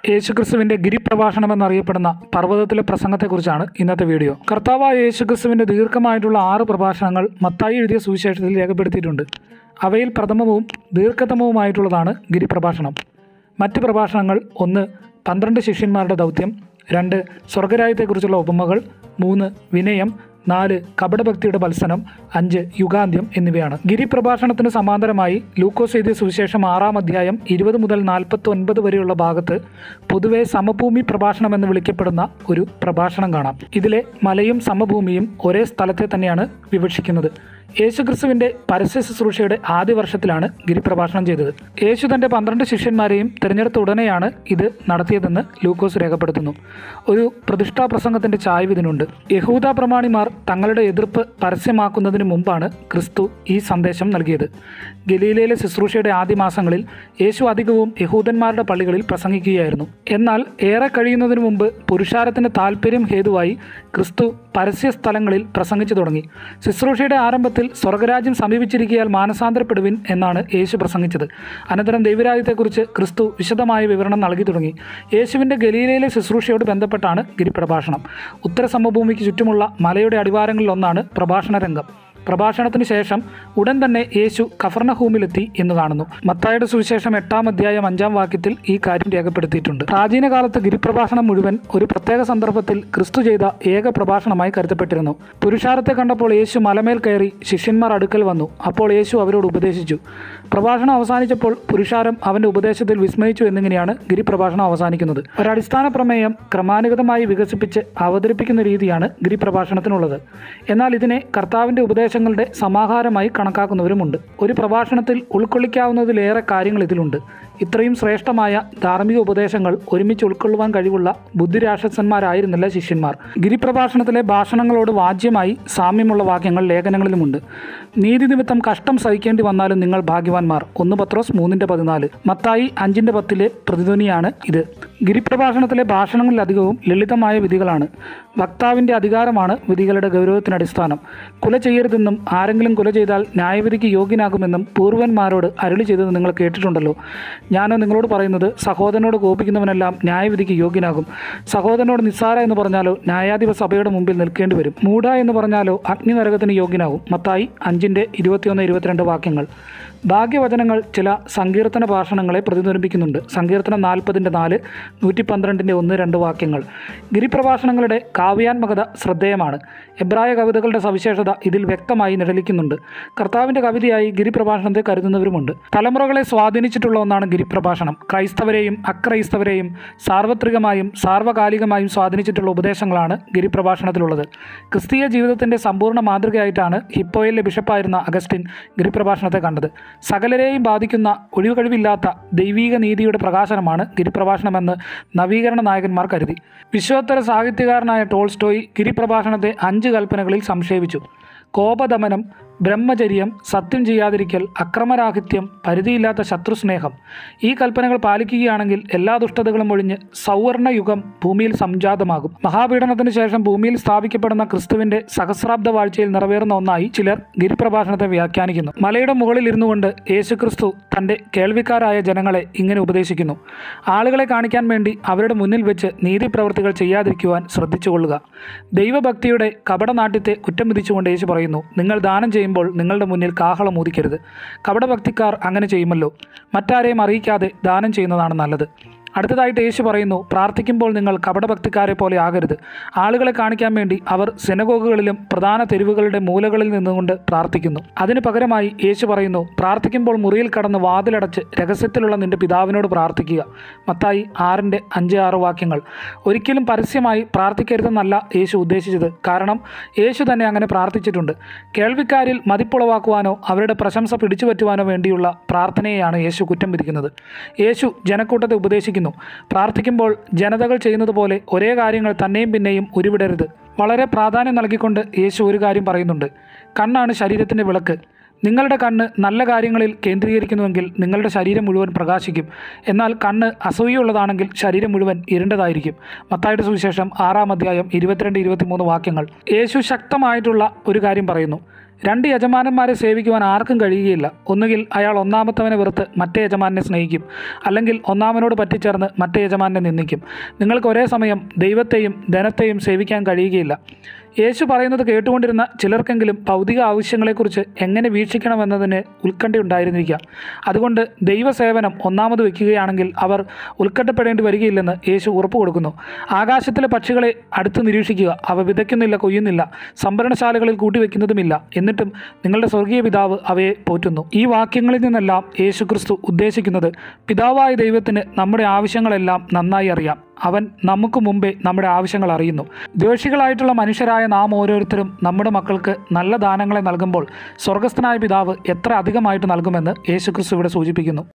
യേശുക്രിസ്തുവിൻ്റെ ഗിരിപ്രഭാഷണം എന്നറിയപ്പെടുന്ന പർവ്വതത്തിലെ പ്രസംഗത്തെക്കുറിച്ചാണ് ഇന്നത്തെ വീഡിയോ. കർത്താവായ യേശുക്രിസ്തുവിൻ്റെ ദീർഘമായിട്ടുള്ള 6 പ്രഭാഷണങ്ങൾ മത്തായി എഴുതിയ സുവിശേഷത്തിൽ രേഖപ്പെടുത്തിയിട്ടുണ്ട്. അവയിൽ പ്രഥമവും ദീർഘതമവുമായിട്ടുള്ളതാണ് ഗിരിപ്രഭാഷണം. മറ്റ് പ്രഭാഷണങ്ങൾ 1. 12 ശിഷ്യന്മാരുടെ ദൗത്യം, 2. സ്വർഗരാജ്യത്തെക്കുറിച്ചുള്ള ഉപമകൾ, 3. വിനയം, 4. കപടഭക്തിയുടെ ബത്സനം, 5. യുഗാന്ത്യം എന്നിവയാണ്. ഗിരിപ്രഭാഷണത്തിന് സമാന്തരമായി ലൂക്കോസ് എഴുതിയ സുവിശേഷം 6-ാം അധ്യായം 20 മുതൽ 49 വരെയുള്ള ഭാഗത്ത് പൊതുവെ സമഭൂമി പ്രഭാഷണം എന്ന് വിളിക്കപ്പെടുന്ന ഒരു പ്രഭാഷണം കാണാം. ഇതിലെ മലയും സമഭൂമിയും ഒരേ സ്ഥലത്തെ തന്നെയാണ് വിവക്ഷിക്കുന്നത്. യേശുക്രിസ്തുവിൻ്റെ പരസ്യ ശുശ്രൂഷയുടെ ആദ്യ വർഷത്തിലാണ് ഗിരിപ്രഭാഷണം ചെയ്തത്. യേശു തൻ്റെ 12 ശിഷ്യന്മാരെയും തിരഞ്ഞെടുത്ത ഉടനെയാണ് ഇത് നടത്തിയതെന്ന് ലൂക്കോസ് രേഖപ്പെടുത്തുന്നു. ഒരു പ്രതിഷ്ഠാ പ്രസംഗത്തിൻ്റെ ചായ്വ് ഇതിനുണ്ട്. യഹൂദ പ്രമാണിമാർ തങ്ങളുടെ എതിർപ്പ് പരസ്യമാക്കുന്നതിന് മുമ്പാണ് ക്രിസ്തു ഈ സന്ദേശം നൽകിയത്. ഗലീലയിലെ ശുശ്രൂഷയുടെ ആദ്യ മാസങ്ങളിൽ യേശു അധികവും യഹൂദന്മാരുടെ പള്ളികളിൽ പ്രസംഗിക്കുകയായിരുന്നു. എന്നാൽ ഏറെ കഴിയുന്നതിന് മുമ്പ് പുരുഷാരത്തിന് താല്പര്യം ഹേതുവായി ക്രിസ്തു പരസ്യ സ്ഥലങ്ങളിൽ പ്രസംഗിച്ചു തുടങ്ങി. ശുശ്രൂഷയുടെ ആരംഭത്തിൽ സ്വർഗരാജ്യം സമീപിച്ചിരിക്കയാൽ മാനസാന്തരപ്പെടുവിൻ എന്നാണ് യേശു പ്രസംഗിച്ചത്. അനന്തരം ദൈവരാജ്യത്തെക്കുറിച്ച് ക്രിസ്തു വിശദമായ വിവരണം നൽകി തുടങ്ങി. യേശുവിൻ്റെ ഗലീലയിലെ ശുശ്രൂഷയോട് ബന്ധപ്പെട്ടാണ് ഗിരിപ്രഭാഷണം. ഉത്തര സമഭൂമിക്ക് ചുറ്റുമുള്ള മലയുടെ അടിവാരങ്ങളിലൊന്നാണ് പ്രഭാഷണ രംഗം. പ്രഭാഷണത്തിന് ശേഷം ഉടൻ തന്നെ യേശു കഫർനഹൂമിലെത്തി എന്ന് കാണുന്നു. മത്തായിയുടെ സുവിശേഷം 8-ാം അധ്യായം 5-ാം വാക്യത്തിൽ ഈ കാര്യം രേഖപ്പെടുത്തിയിട്ടുണ്ട്. പ്രാചീന കാലത്ത് ഗിരിപ്രഭാഷണം മുഴുവൻ ഒരു പ്രത്യേക സന്ദർഭത്തിൽ ക്രിസ്തു ചെയ്ത ഏക പ്രഭാഷണമായി കരുതപ്പെട്ടിരുന്നു. പുരുഷാരത്തെ കണ്ടപ്പോൾ യേശു മലമേൽ കയറി ശിഷ്യന്മാർ അടുക്കൽ വന്നു. അപ്പോൾ യേശു അവരോട് ഉപദേശിച്ചു. പ്രഭാഷണം അവസാനിച്ചപ്പോൾ പുരുഷാരം അവൻ്റെ ഉപദേശത്തിൽ വിസ്മയിച്ചു എന്നിങ്ങനെയാണ് ഗിരിപ്രഭാഷണം അവസാനിക്കുന്നത്. ഒരടിസ്ഥാന പ്രമേയം ക്രമാനുഗതമായി വികസിപ്പിച്ച് അവതരിപ്പിക്കുന്ന രീതിയാണ് ഗിരിപ്രഭാഷണത്തിനുള്ളത്. എന്നാൽ ഇതിനെ കർത്താവിൻ്റെ ഉപദേശങ്ങളുടെ സമാഹാരമായി കണക്കാക്കുന്നവരുമുണ്ട്. ഒരു പ്രഭാഷണത്തിൽ ഉൾക്കൊള്ളിക്കാവുന്നതിലേറെ കാര്യങ്ങൾ ഇതിലുണ്ട്. ഇത്രയും ശ്രേഷ്ഠമായ ധാർമ്മിക ഉപദേശങ്ങൾ ഒരുമിച്ച് ഉൾക്കൊള്ളുവാൻ കഴിവുള്ള ബുദ്ധിരാക്ഷസന്മാരായിരുന്നില്ല ശിഷ്യന്മാർ. ഗിരിപ്രഭാഷണത്തിലെ ഭാഷണങ്ങളോട് വാജ്യമായി സാമ്യമുള്ള വാക്യങ്ങൾ ലേഖനങ്ങളിലുമുണ്ട്. നീതി നിമിത്തം കഷ്ടം സഹിക്കേണ്ടി വന്നാലും നിങ്ങൾ ഭാഗ്യവാന്മാർ, 1 പത്രോസ് 3:14. മത്തായി 5:10 പ്രതിധ്വനിയാണ് ഇത്. ഗിരിപ്രഭാഷണത്തിലെ ഭാഷണങ്ങളിലധികവും ലളിതമായ വിധികളാണ്. വക്താവിൻ്റെ അധികാരമാണ് വിധികളുടെ ഗൗരവത്തിന് അടിസ്ഥാനം. കുല ചെയ്യരുതെന്നും ആരെങ്കിലും കുല ചെയ്താൽ ന്യായവിധിക്ക് യോഗ്യനാകുമെന്നും പൂർവന്മാരോട് അരുളി ചെയ്തത് നിങ്ങൾ കേട്ടിട്ടുണ്ടല്ലോ. ഞാനോ നിങ്ങളോട് പറയുന്നത്, സഹോദരനോട് കോപിക്കുന്നവനെല്ലാം ന്യായവിധിക്ക് യോഗ്യനാകും. സഹോദരനോട് നിസ്സാര എന്ന് പറഞ്ഞാലോ ന്യായാധിപ സഭയുടെ മുമ്പിൽ നിൽക്കേണ്ടി വരും. മൂഢ എന്ന് പറഞ്ഞാലോ അഗ്നി നരകത്തിന് യോഗ്യനാകും. മത്തായി 5:21-22 വാക്യങ്ങൾ. ഭാഗ്യവചനങ്ങൾ ചില സങ്കീർത്തന ഭാഷണങ്ങളെ പ്രതിധ്വനിപ്പിക്കുന്നുണ്ട്. സങ്കീർത്തനം 40:4, 112:1-2 വാക്യങ്ങൾ. ഗിരിപ്രഭാഷണങ്ങളുടെ കാവ്യാത്മകത ശ്രദ്ധേയമാണ്. എബ്രായ കവിതകളുടെ സവിശേഷത ഇതിൽ വ്യക്തമായി നിഴലിക്കുന്നുണ്ട്. കർത്താവിൻ്റെ കവിതയായി ഗിരിപ്രഭാഷണത്തെ കരുതുന്നവരുമുണ്ട്. തലമുറകളെ സ്വാധീനിച്ചിട്ടുള്ള ഒന്നാണ് ഗിരിപ്രഭാഷണം. ക്രൈസ്തവരെയും അക്രൈസ്തവരെയും സാർവത്രികമായും സാർവകാലികമായും സ്വാധീനിച്ചിട്ടുള്ള ഉപദേശങ്ങളാണ് ഗിരിപ്രഭാഷണത്തിലുള്ളത്. ക്രിസ്തീയ ജീവിതത്തിൻ്റെ സമ്പൂർണ്ണ മാതൃകയായിട്ടാണ് ഹിപ്പോയിലെ ബിഷപ്പായിരുന്ന അഗസ്റ്റിൻ ഗിരിപ്രഭാഷണത്തെ കണ്ടത്. സകലരെയും ബാധിക്കുന്ന ഒഴിവുകഴിവില്ലാത്ത ദൈവീക നീതിയുടെ പ്രകാശനമാണ് ഗിരിപ്രഭാഷണമെന്ന് നവീകരണ നായകന്മാർ കരുതി. വിശ്വോത്തര സാഹിത്യകാരനായ ടോൾസ്റ്റോയ് ഗിരിപ്രഭാഷണത്തെ 5 കൽപ്പനകളിൽ സംക്ഷേപിച്ചു. കോപദമനം, ബ്രഹ്മചര്യം, സത്യം ചെയ്യാതിരിക്കൽ, അക്രമരാഹിത്യം, പരിധിയില്ലാത്ത ശത്രുസ്നേഹം. ഈ കൽപ്പനകൾ പാലിക്കുകയാണെങ്കിൽ എല്ലാ ദുഷ്ടതകളും ഒഴിഞ്ഞ് സൗവർണയുഗം ഭൂമിയിൽ സംജാതമാകും. മഹാപീഡനത്തിന് ശേഷം ഭൂമിയിൽ സ്ഥാപിക്കപ്പെടുന്ന ക്രിസ്തുവിൻ്റെ സഹസ്രാബ്ദ വാഴ്ചയിൽ നിറവേറുന്ന ഒന്നായി ചിലർ ഗിരിപ്രഭാഷണത്തെ വ്യാഖ്യാനിക്കുന്നു. മലയുടെ മുകളിൽ ഇരുന്നു കൊണ്ട് യേശുക്രിസ്തു തൻ്റെ കേൾവിക്കാരായ ജനങ്ങളെ ഇങ്ങനെ ഉപദേശിക്കുന്നു. ആളുകളെ കാണിക്കാൻ വേണ്ടി അവരുടെ മുന്നിൽ വെച്ച് നീതിപ്രവൃത്തികൾ ചെയ്യാതിരിക്കുവാൻ ശ്രദ്ധിച്ചുകൊള്ളുക. ദൈവഭക്തിയുടെ കപടനാട്യത്തെ കുറ്റം വിധിച്ചുകൊണ്ട് യേശു പറയുന്നു, നിങ്ങൾ ദാനം ചെയ്യുമ്പോൾ നിങ്ങളുടെ മുന്നിൽ കാഹളം ഊതിക്കരുത്. കപടഭക്തിക്കാർ അങ്ങനെ ചെയ്യുമല്ലോ. മറ്റാരെയും അറിയിക്കാതെ ദാനം ചെയ്യുന്നതാണ് നല്ലത്. അടുത്തതായിട്ട് യേശു പറയുന്നു, പ്രാർത്ഥിക്കുമ്പോൾ നിങ്ങൾ കപടഭക്തിക്കാരെ പോലെ ആകരുത്. ആളുകളെ കാണിക്കാൻ വേണ്ടി അവർ സിനഗോഗുകളിലും പ്രധാന തെരുവുകളുടെ മൂലകളിൽ നിന്നുകൊണ്ട് പ്രാർത്ഥിക്കുന്നു. അതിന് പകരമായി യേശു പറയുന്നു, പ്രാർത്ഥിക്കുമ്പോൾ മുറിയിൽ കടന്ന് വാതിലടച്ച് രഹസ്യത്തിലുള്ള നിന്റെ പിതാവിനോട് പ്രാർത്ഥിക്കുക. മത്തായി 6:5-6 വാക്യങ്ങൾ. ഒരിക്കലും പരസ്യമായി പ്രാർത്ഥിക്കരുതെന്നല്ല യേശു ഉദ്ദേശിച്ചത്. കാരണം യേശു തന്നെ അങ്ങനെ പ്രാർത്ഥിച്ചിട്ടുണ്ട്. കേൾവിക്കാരിൽ മതിപ്പുളവാക്കുവാനോ അവരുടെ പ്രശംസ പിടിച്ചുപറ്റുവാനോ വേണ്ടിയുള്ള പ്രാർത്ഥനയെയാണ് യേശു കുറ്റം വിധിക്കുന്നത്. യേശു ജനക്കൂട്ടത്തെ ഉപദേശിക്കുന്നു, പ്രാർത്ഥിക്കുമ്പോൾ ജനതകൾ ചെയ്യുന്നത് പോലെ ഒരേ കാര്യങ്ങൾ തന്നെയും പിന്നെയും ഉരുവിടരുത്. വളരെ പ്രാധാന്യം നൽകിക്കൊണ്ട് യേശു ഒരു കാര്യം പറയുന്നുണ്ട്. കണ്ണാണ് ശരീരത്തിൻ്റെ വിളക്ക്. നിങ്ങളുടെ കണ്ണ് നല്ല കാര്യങ്ങളിൽ കേന്ദ്രീകരിക്കുന്നുവെങ്കിൽ നിങ്ങളുടെ ശരീരം മുഴുവൻ പ്രകാശിക്കും. എന്നാൽ കണ്ണ് അസൂയുള്ളതാണെങ്കിൽ ശരീരം മുഴുവൻ ഇരുണ്ടതായിരിക്കും. മത്തായിയുടെ സുവിശേഷം 6-ാം അധ്യായം 22-23 വാക്യങ്ങൾ. യേശു ശക്തമായിട്ടുള്ള ഒരു കാര്യം പറയുന്നു. രണ്ട് യജമാനന്മാരെ സേവിക്കുവാൻ ആർക്കും കഴിയുകയില്ല. ഒന്നുകിൽ അയാൾ ഒന്നാമത്തവനെ വെറുത്ത് മറ്റേ യജമാനെ സ്നേഹിക്കും, അല്ലെങ്കിൽ ഒന്നാമനോട് പറ്റിച്ചേർന്ന് മറ്റേ യജമാനെ നിന്ദിക്കും. നിങ്ങൾക്ക് ഒരേ സമയം ദൈവത്തെയും ധനത്തെയും സേവിക്കാൻ കഴിയുകയില്ല. യേശു പറയുന്നത് കേട്ടുകൊണ്ടിരുന്ന ചിലർക്കെങ്കിലും ഭൗതിക ആവശ്യങ്ങളെക്കുറിച്ച് എങ്ങനെ വീക്ഷിക്കണമെന്നതിന് ഉത്കണ്ഠയുണ്ടായിരുന്നിരിക്കാം. അതുകൊണ്ട് ദൈവസേവനം ഒന്നാമത് വയ്ക്കുകയാണെങ്കിൽ അവർ ഉത്കണ്ഠപ്പെടേണ്ടി വരികയില്ലെന്ന് യേശു ഉറപ്പ് കൊടുക്കുന്നു. ആകാശത്തിലെ പക്ഷികളെ അടുത്ത് നിരീക്ഷിക്കുക. അവ വിതയ്ക്കുന്നില്ല, കൊയ്യുന്നില്ല, സംഭരണശാലകളിൽ കൂട്ടിവെക്കുന്നതുമില്ല. എന്നിട്ടും നിങ്ങളുടെ സ്വർഗീയ പിതാവ് അവയെ പോറ്റുന്നു. ഈ വാക്യങ്ങളിൽ നിന്നെല്ലാം യേശുക്രിസ്തു ഉദ്ദേശിക്കുന്നത് പിതാവായ ദൈവത്തിന് നമ്മുടെ ആവശ്യങ്ങളെല്ലാം നന്നായി അറിയാം. അവൻ നമുക്ക് മുമ്പേ നമ്മുടെ ആവശ്യങ്ങൾ അറിയുന്നു. ദ്വേഷികളായിട്ടുള്ള മനുഷ്യരായ നാം ഓരോരുത്തരും നമ്മുടെ മക്കൾക്ക് നല്ല ദാനങ്ങളെ നൽകുമ്പോൾ സ്വർഗസ്ഥനായ പിതാവ് എത്ര അധികമായിട്ട് നൽകുമെന്ന് യേശുക്രിസ്തു ഇവിടെ സൂചിപ്പിക്കുന്നു.